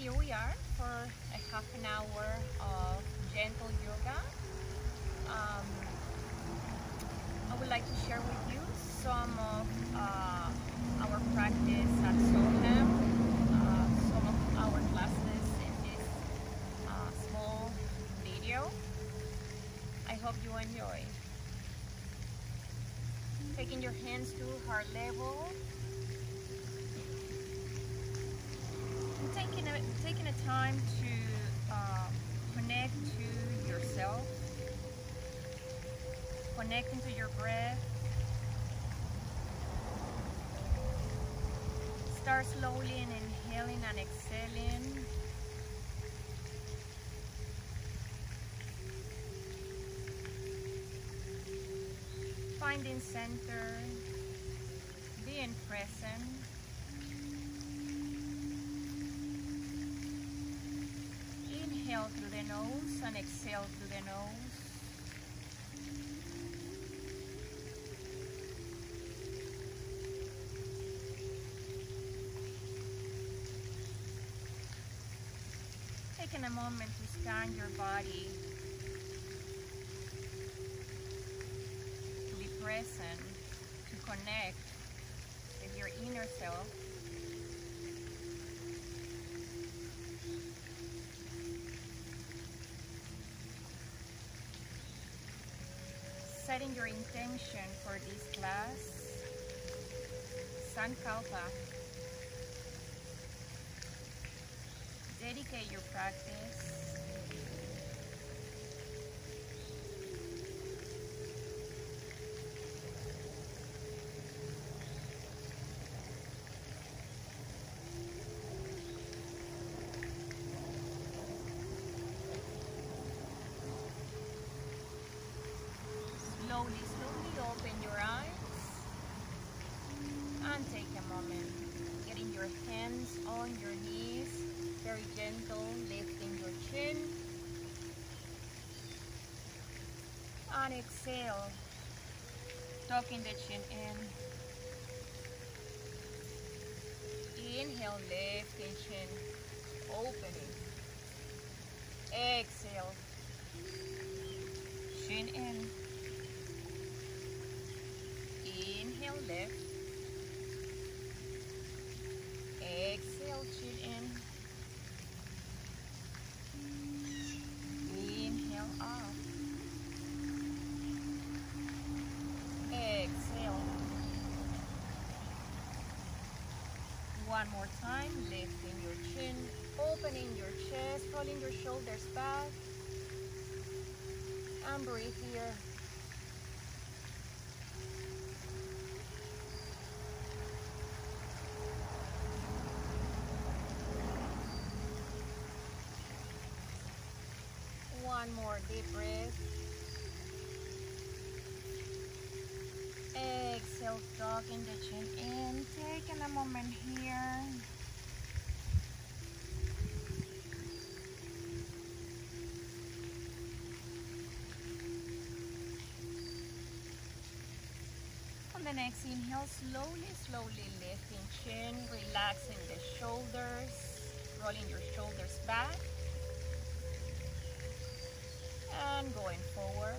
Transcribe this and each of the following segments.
here we are for a half an hour of gentle yoga. I would like to share with you some of our practice at SOHAM, some of our classes in this small video. I hope you enjoy. Taking your hands to heart level. Taking a time to connect to yourself, connecting to your breath. Start slowly and inhaling and exhaling. Finding center, being present. Inhale through the nose and exhale through the nose. Taking a moment to scan your body, to be present, to connect with your inner self. Setting your intention for this class, Sankalpa. Dedicate your practice. Slowly open your eyes and take a moment, getting your hands on your knees, very gentle, lifting your chin, and exhale, tucking the chin in. Inhale, lifting chin, opening. Exhale, chin in. Inhale, lift. Exhale, chin in. Inhale, up. Exhale. One more time, lifting your chin, opening your chest, rolling your shoulders back. And breathe here. One more deep breath. Exhale, tucking the chin in. Taking a moment here. On the next inhale, slowly lifting chin, relaxing the shoulders, rolling your shoulders back. And going forward.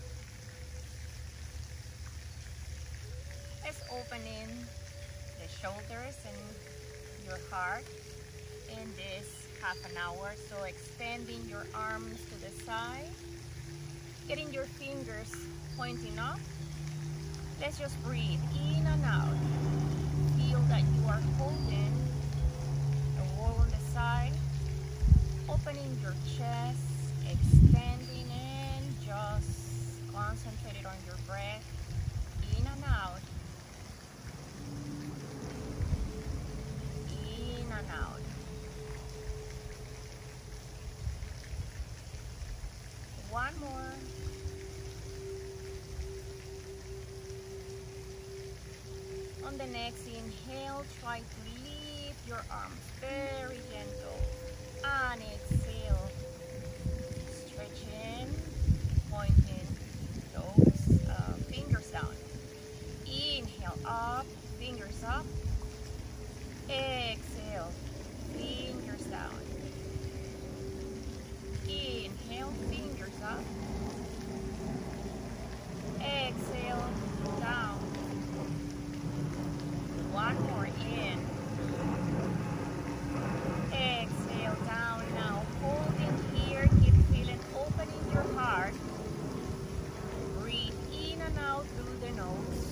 Let's opening the shoulders and your heart in this half an hour. So extending your arms to the side, getting your fingers pointing up. Let's just breathe in and out. Feel that you are holding the wall on the side, opening your chest, extending in, just concentrated on your breath, in and out, in and out. One more. On the next inhale, try to lift your arms very gentle, and exhale. Stretching, pointing those fingers down. Inhale up, fingers up. Exhale, fingers down. Inhale, fingers up. Exhale, down. One more in. Exhale, down. Now holding here, keep feeling, opening your heart. Breathe in and out through the nose.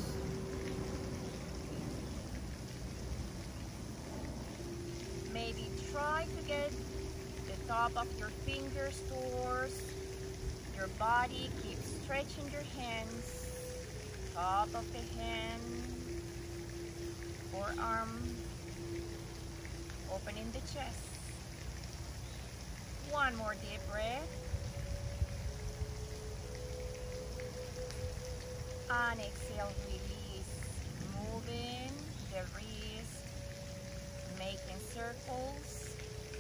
Maybe try to get the top of your fingers towards your body. Keep stretching your hands. Top of the hand, forearm, opening the chest. One more deep breath. And exhale, release. Moving the wrist, making circles.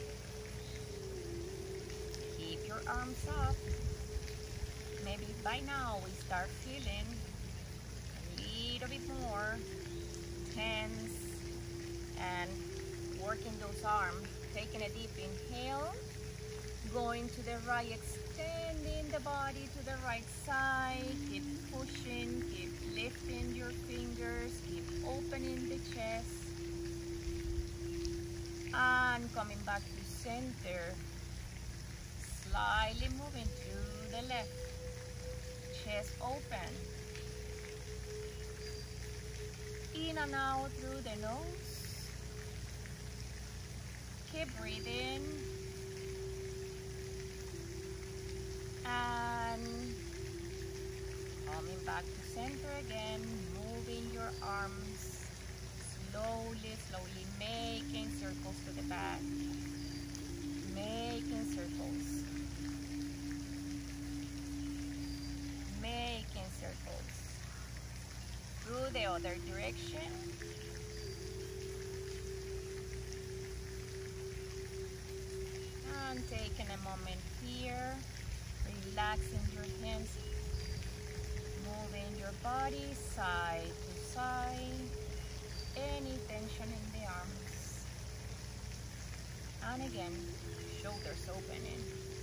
Keep your arms up. Maybe by now we start feeling a little bit more tense and working those arms. Taking a deep inhale, going to the right, extending the body to the right side. Keep pushing, keep lifting your fingers, keep opening the chest. And coming back to center, slightly moving to the left. Chest open. In and out through the nose. Keep breathing. And coming back to center again, moving your arms slowly, slowly, making circles to the back. Making circles. Making circles through the other direction. And taking a moment here, relaxing your hands, moving your body side to side, any tension in the arms. And again, shoulders opening.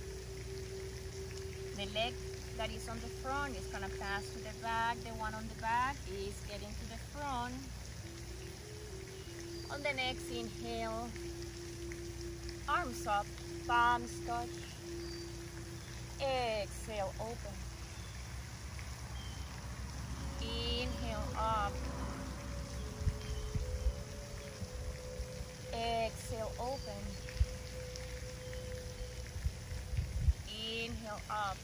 The leg that is on the front is going to pass to the back. The one on the back is getting to the front. On the next inhale, arms up, palms touch. Exhale, open. Inhale up. Exhale, open. Inhale up.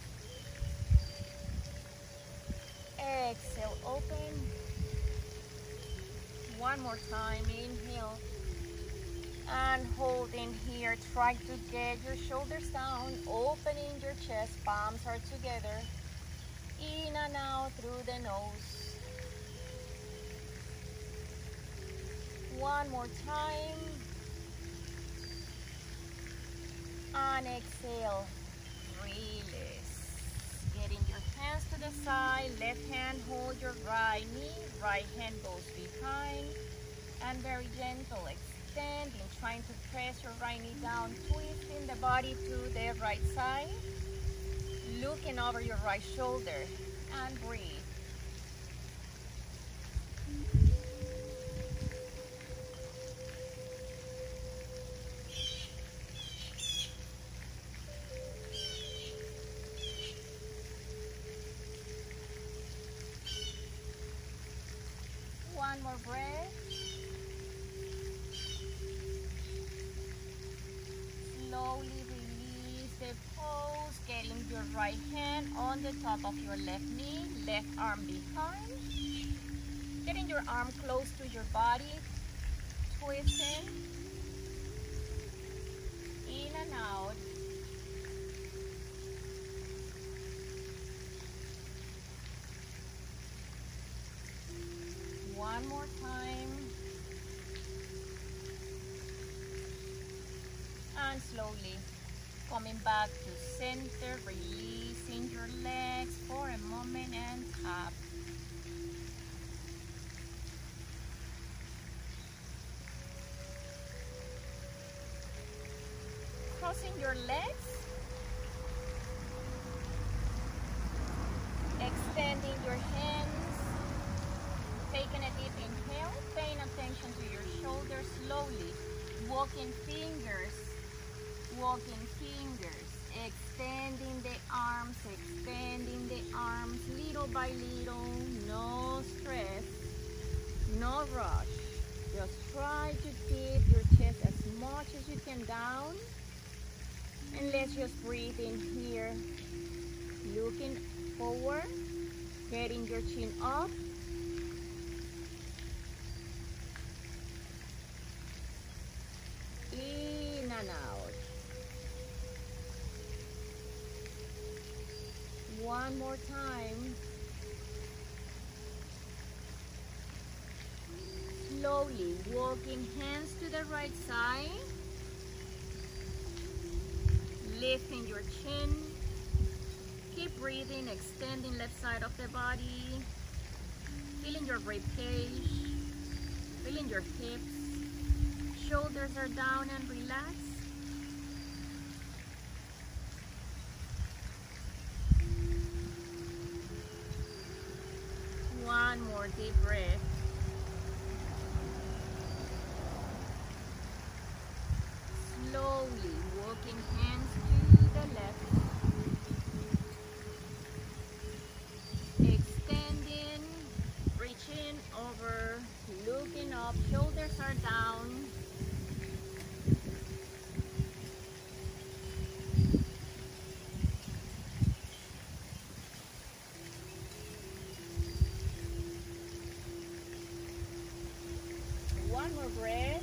Exhale, open. One more time, inhale. And holding here, try to get your shoulders down, opening your chest, palms are together. In and out through the nose. One more time. And exhale, release. Getting your hands to the side, left hand hold your right knee, right hand goes behind, and very gentle, extending, trying to press your right knee down, twisting the body to the right side, looking over your right shoulder, and breathe. One more breath. Slowly release the pose, getting your right hand on the top of your left knee, left arm behind. Getting your arm close to your body, twisting. In and out. One more time. And slowly coming back to center, releasing your legs for a moment and tap. Crossing your legs slowly. Walking fingers, extending the arms, little by little, no stress, no rush. Just try to keep your chest as much as you can down. And let's just breathe in here, looking forward, getting your chin up. In and out. One more time. Slowly walking hands to the right side. Lifting your chin. Keep breathing, extending left side of the body. Feeling your rib cage. Feeling your hips. Shoulders are down and relaxed. One more deep breath. Slowly walking hands to the left. Extending, reaching over, looking up, shoulders are down. One more breath.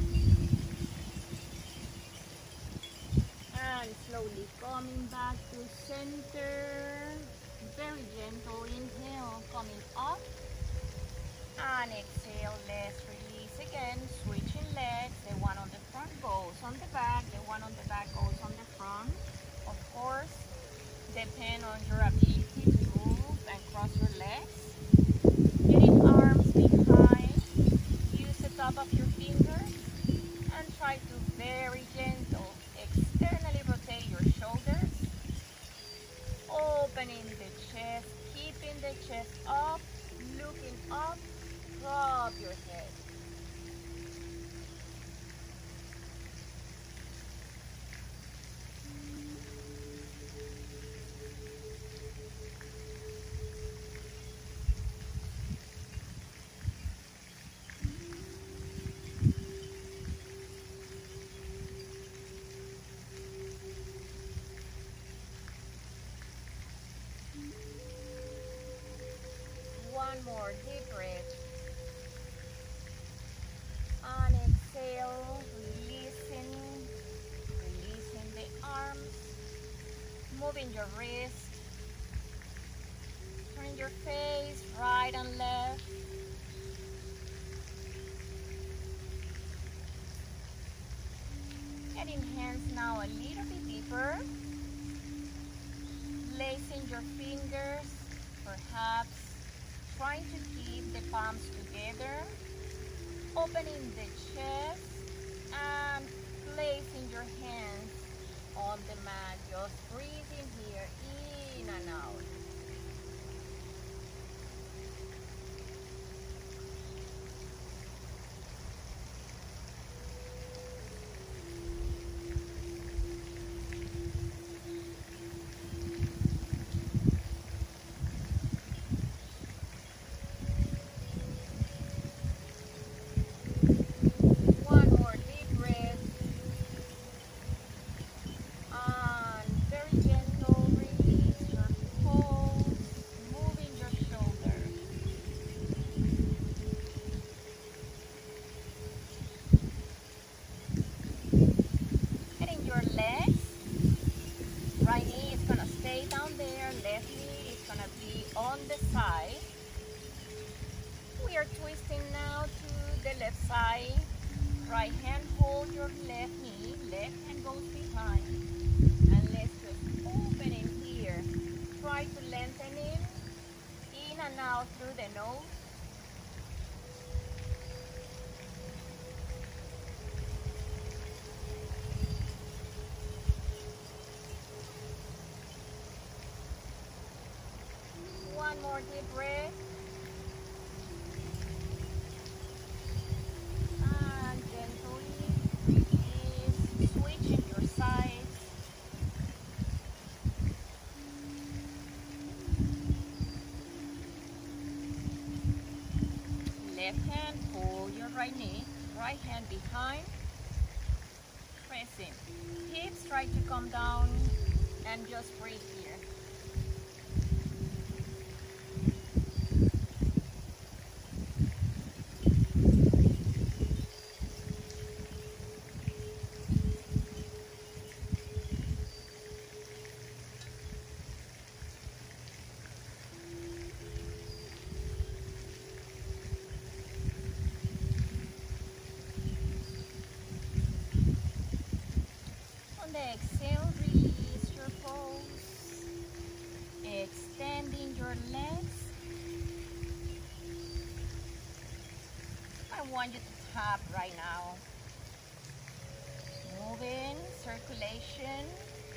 And slowly coming back to center. Very gentle inhale, coming up. And exhale, let's release again. Switching legs. The one on the front goes on the back. The one on the back goes on the front. Of course, depend on your ability to move and cross your legs. Getting arms behind. Use the top of your fingers and try to very gentle externally rotate your shoulders. Opening the chest, keeping the chest up, looking up, drop your head. One more deep breath. And exhale, releasing the arms, moving your wrist, turning your face right and left. Getting hands now a little bit deeper. Placing your fingers, perhaps trying to keep the palms together, opening the chest and placing your hands on the mat. Just breathing here, in and out. On the side. We are twisting now to the left side. Right hand hold your left knee, left hand goes behind. And let's just open in here. Try to lengthen in and out through the nose. One more deep breath. And gentle left hand, pull your right knee, right hand behind, pressing. Hips try to come down and just breathe here. On the exhale, release your pose, extending your legs. I want you to tap right now. Moving, circulation.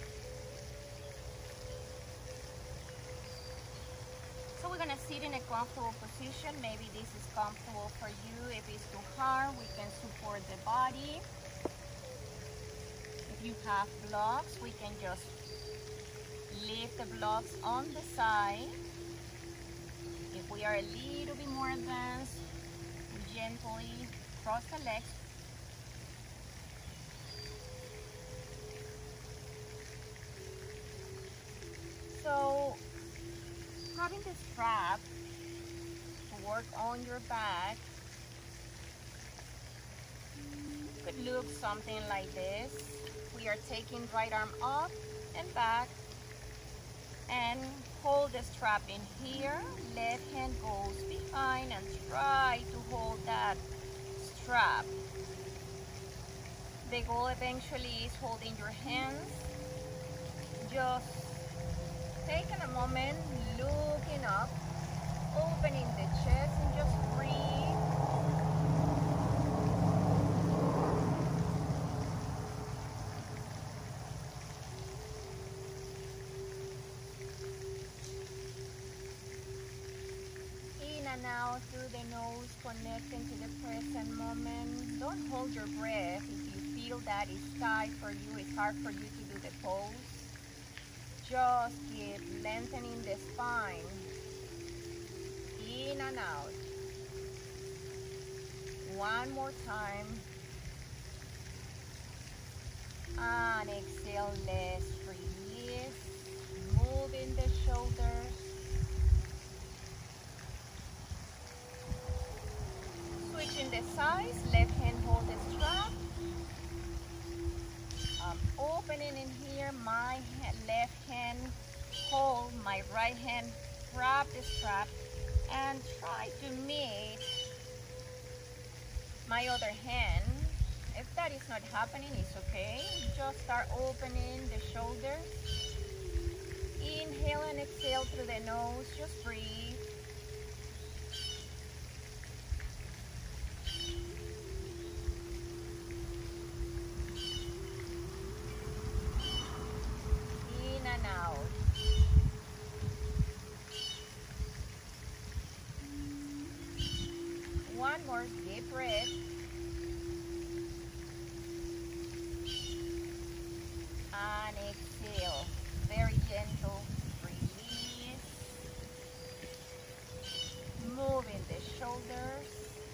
So we're gonna sit in a comfortable position. Maybe this is comfortable for you. If it's too hard, we can support the body. If you have blocks, we can just lift the blocks on the side. If we are a little bit more advanced, we gently cross the legs. So having the strap to work on your back could look something like this. We are taking right arm up and back and hold the strap in here. Left hand goes behind and try to hold that strap. The goal eventually is holding your hands. Just taking a moment, looking up, opening the chest and just breathe. And out through the nose, connecting to the present moment. Don't hold your breath if you feel that it's tight for you, it's hard for you to do the pose. Just keep lengthening the spine. In and out. One more time. And exhale, let's release. Moving the shoulders. Switching the sides, left hand hold the strap. Opening in here, my left hand hold, my right hand grab the strap and try to meet my other hand. If that is not happening, it's okay. Just start opening the shoulders. Inhale and exhale through the nose, just breathe. Out. One more deep breath. And exhale. Very gentle. Release. Moving the shoulders.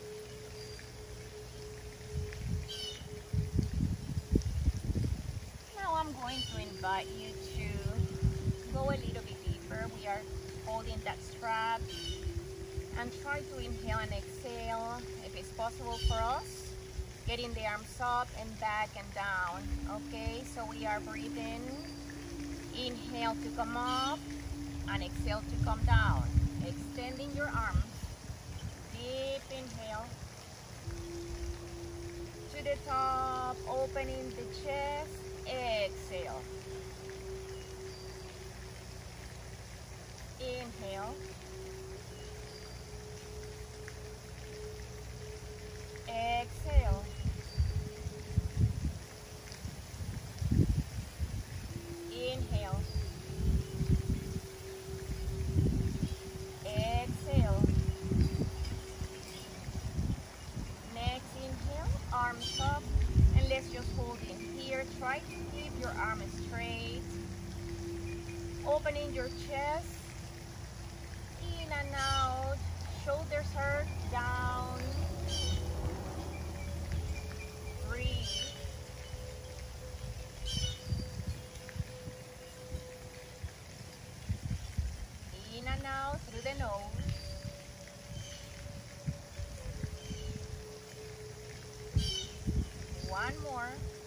Now I'm going to invite you to go a little bit deeper. We are holding that strap and try to inhale and exhale if it's possible for us, getting the arms up and back and down. Okay, so we are breathing. Inhale to come up and exhale to come down. Extending your arms. Deep inhale to the top, opening the chest. Exhale. Inhale. Exhale. Inhale. Exhale. Next inhale, arms up, and let's just hold in here. Try to keep your arms straight. Opening your chest. In and out. Shoulders are down. through the nose. One more.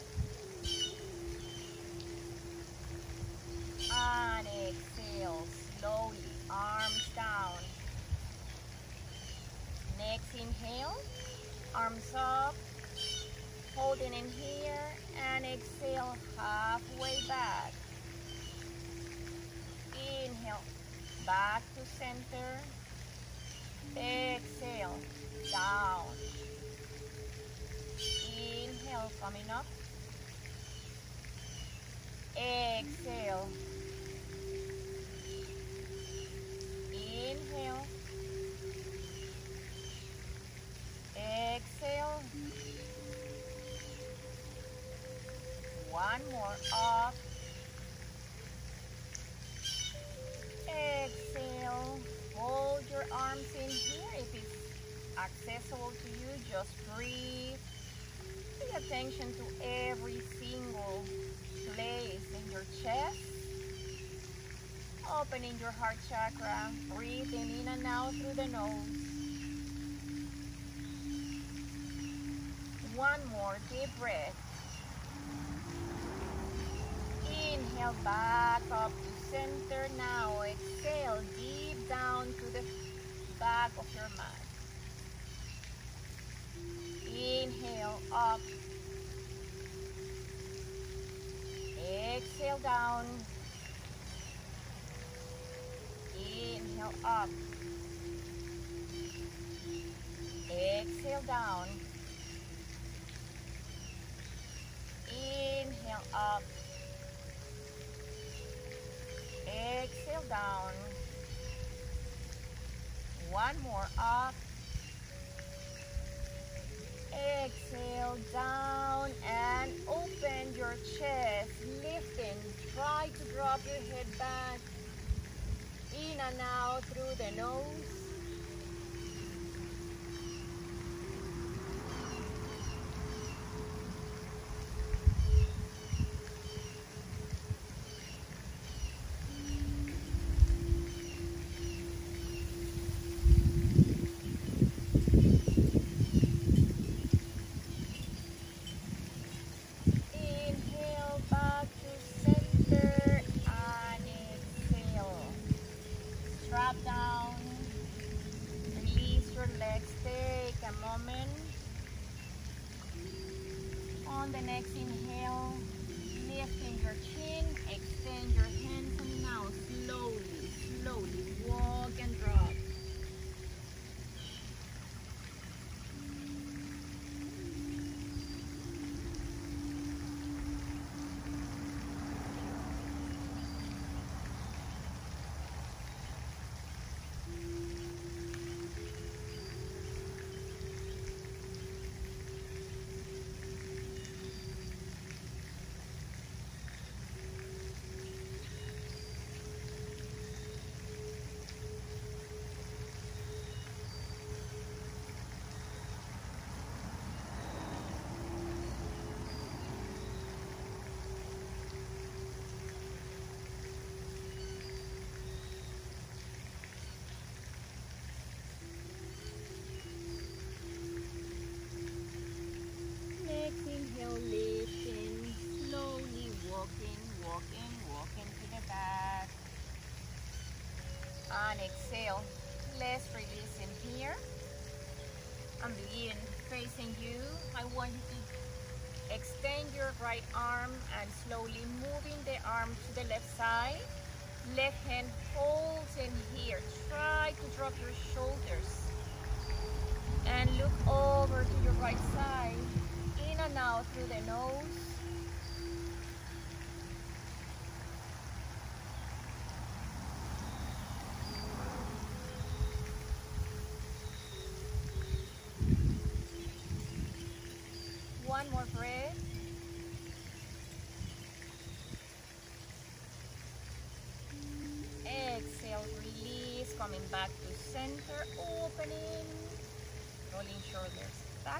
And exhale slowly, arms down. Next inhale, arms up, holding in here, and exhale halfway back. Inhale, back to center. Exhale, down. Inhale, coming up. Exhale. Inhale. Exhale. One more, up. Exhale. Hold your arms in here. If it's accessible to you, just breathe. Pay attention to every single place in your chest. Opening your heart chakra. Breathing in and out through the nose. One more deep breath. Inhale back up to center. Now exhale deep down to the back of your mat. Inhale up. Exhale down. Inhale up. Exhale down. Inhale up. Exhale down. One more, up. Exhale down and open your chest, lifting. Try to drop your head back. In and out through the nose. Inhale back to center and exhale. Drop down. Release your legs. Take a moment. On the next inhale, lifting your chin, extend your hands, and now slowly, slowly walk and drop. And exhale. Let's release in here. And begin facing you. I want you to extend your right arm and slowly moving the arm to the left side. Left hand holds in here. Try to drop your shoulders. And look over to your right side. In and out through the nose. One more breath. Exhale, release, coming back to center, opening, rolling shoulders back.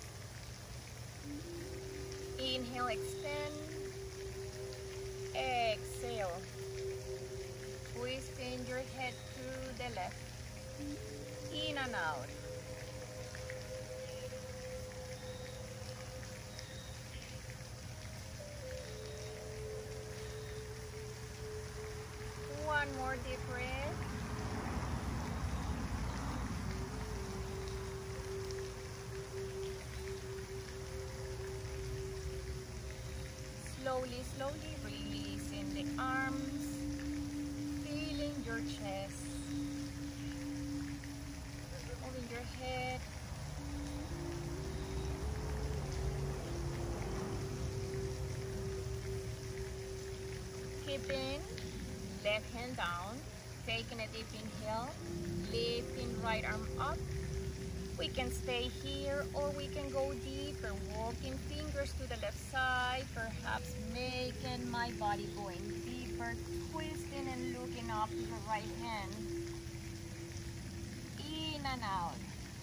Inhale, extend. Exhale. twisting your head to the left. In and out. One more deep breath. Slowly, slowly releasing the arms, feeling your chest, moving your head. Keeping left hand down, taking a deep inhale, lifting right arm up. We can stay here or we can go deeper, walking fingers to the left side, perhaps making my body going deeper, twisting and looking up to the right hand. In and out.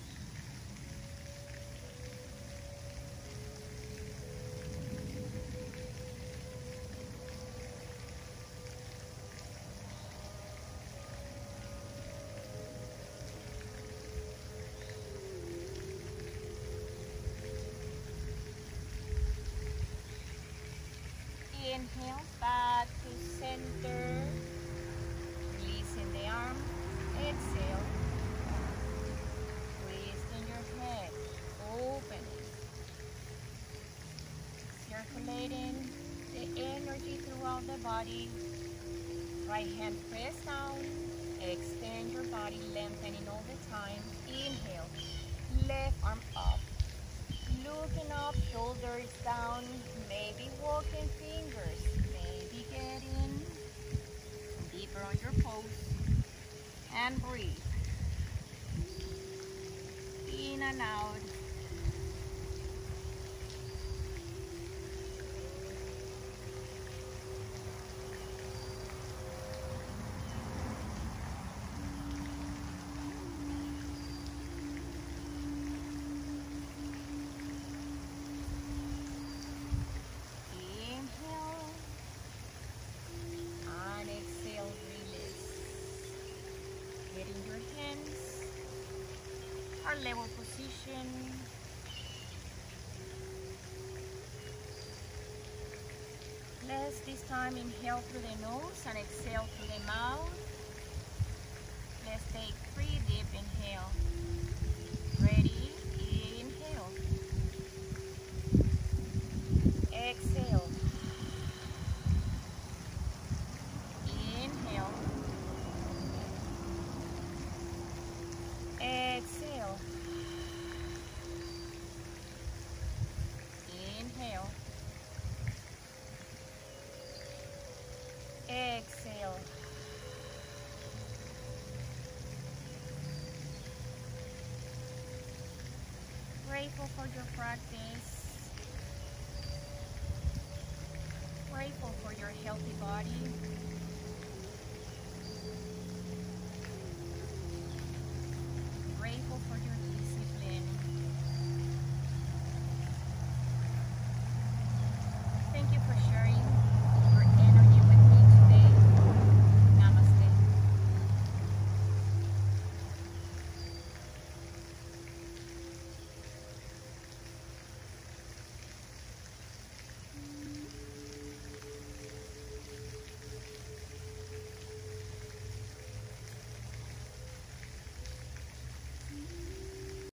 Inhale back to center, releasing the arm. Exhale, twisting your head, opening, circulating the energy throughout the body. Right hand press down, extend your body, lengthening all the time. Inhale, left arm up. Looking up, shoulders down, maybe walking fingers, maybe getting deeper on your pose, and breathe. In and out. Our level position. Let's this time inhale through the nose and exhale through the mouth. Let's take 3 deep inhale. Ready? Inhale. Exhale. Inhale. Exhale. Inhale. Exhale. Grateful for your practice. Grateful for your healthy body.